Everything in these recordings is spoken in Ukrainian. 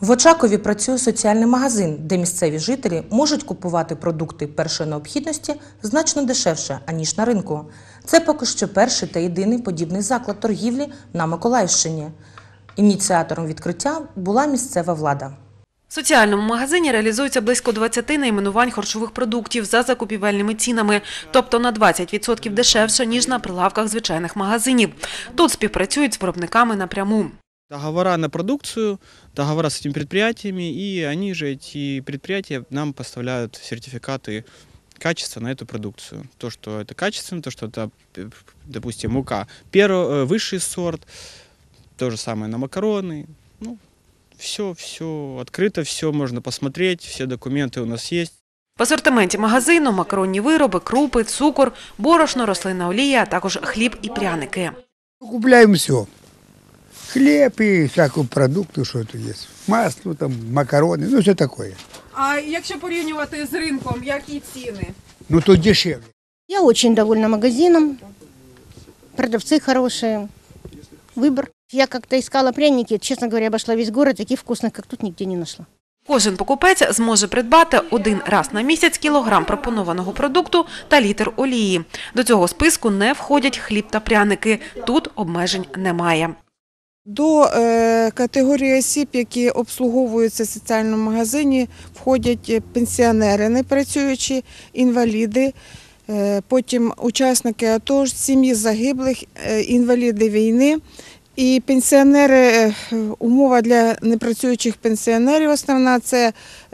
В Очакові працює соціальний магазин, де місцеві жителі можуть купувати продукти першої необхідності значно дешевше, аніж на ринку. Це поки що перший та єдиний подібний заклад торгівлі на Миколаївщині. Ініціатором відкриття була місцева влада. В соціальному магазині реалізується близько 20 найменувань харчових продуктів за закупівельними цінами, тобто на 20% дешевше, ніж на прилавках звичайних магазинів. Тут співпрацюють з виробниками напряму. Договора на продукцию, договора с этими предприятиями, и они же, эти предприятия, нам поставляют сертификаты качества на эту продукцию. То, что это качественно, то, что это, допустим, мука высший сорт, то же самое на макароны. Ну, все открыто, все можно посмотреть, все документы у нас есть. В асортименті магазину макаронні вироби, крупи, цукор, борошно, рослинна олія, а також хліб і пряники. Купляем все. Хлеб и всякую продукты, что это есть. Масло, там, макароны, ну все такое. А якщо порівнювати з ринком, які ціни? Ну то дешевле. Я очень довольна магазином, продавцы хорошие, выбор. Я как-то искала пряники, честно говоря, обошла весь город, таких вкусных, как тут, нигде не нашла. Кожен покупець зможе придбати один раз на місяць кілограм пропонованого продукту та літр олії. До цього списку не входять хліб та пряники. Тут обмежень немає. До категорії осіб, які обслуговуються в соціальному магазині, входять пенсіонери, непрацюючі, інваліди, потім учасники АТО, сім'ї загиблих, інваліди війни. І пенсіонери, умова для непрацюючих пенсіонерів основна – це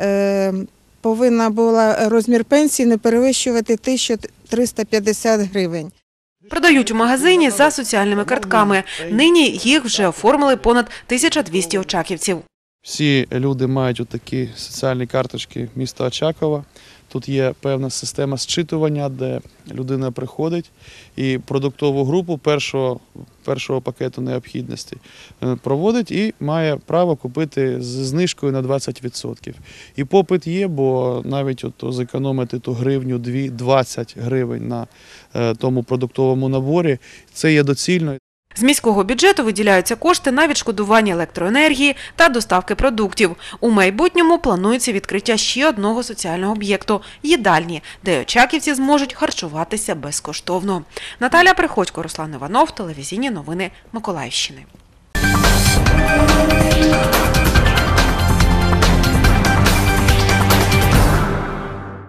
повинна була розмір пенсії не перевищувати 1350 гривень. Продають у магазині за соціальними картками. Нині їх вже оформили понад 1200 очаківців. Всі люди мають отакі соціальні карточки міста Очакова. Тут є певна система зчитування, де людина приходить і продуктову групу першого пакету необхідностей проводить і має право купити з знижкою на 20%. І попит є, бо навіть зекономити ту гривню, 20 гривень на тому продуктовому наборі – це є доцільно. З міського бюджету виділяються кошти на відшкодування електроенергії та доставки продуктів. У майбутньому планується відкриття ще одного соціального об'єкту – їдальні, де очаківці зможуть харчуватися безкоштовно. Наталя Приходько, Руслан Іванов, телевізійні новини Миколаївщини.